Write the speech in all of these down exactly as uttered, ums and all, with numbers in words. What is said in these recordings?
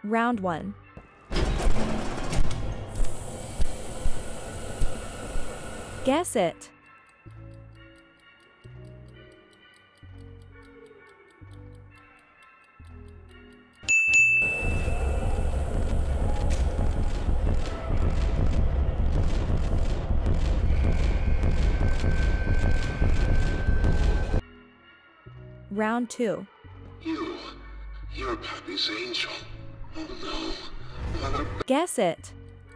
Round one. Guess it. Round two. You, you're Pappy's angel. Oh no, Mother Guess it.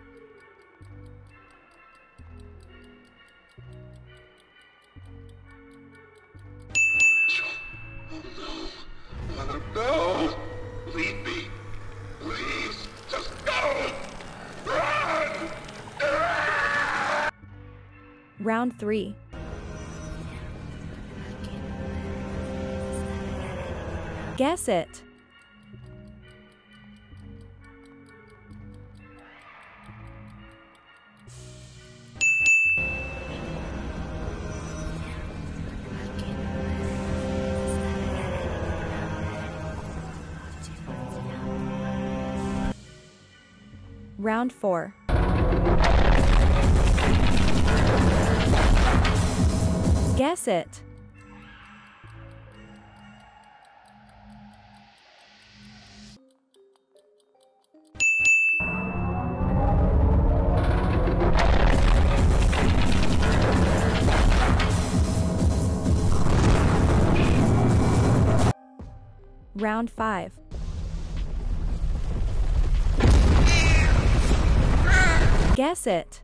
Angel. Oh no, Mother, no! Leave me. Please, just go! Run! Round three. Guess it. Round four. Guess it. Round five. Guess it.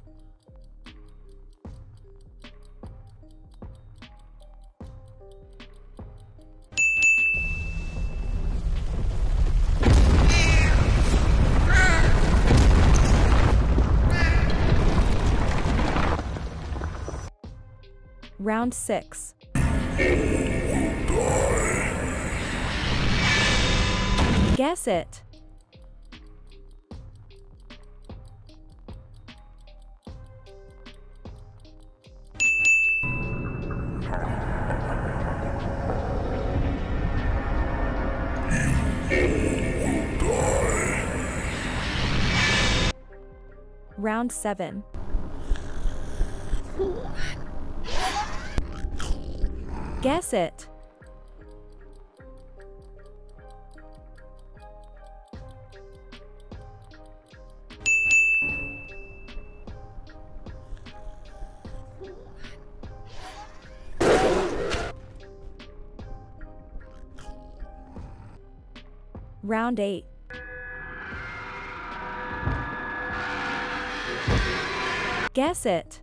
Round six. Guess it. Round seven. Guess it. Round eight. Guess it.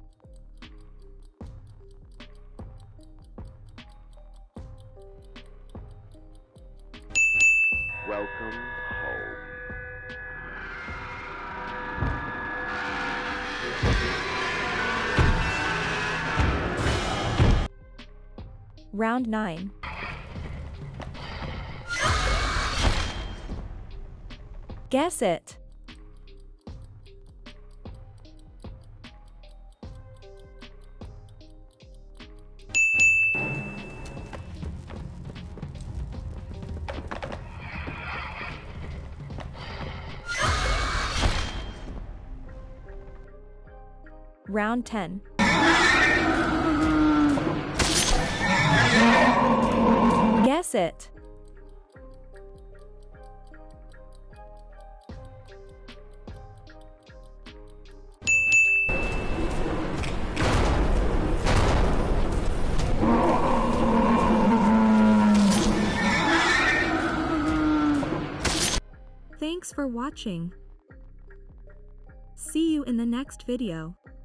Welcome home. Round nine. Guess it. Round ten. Guess it. Thanks for watching. See you in the next video.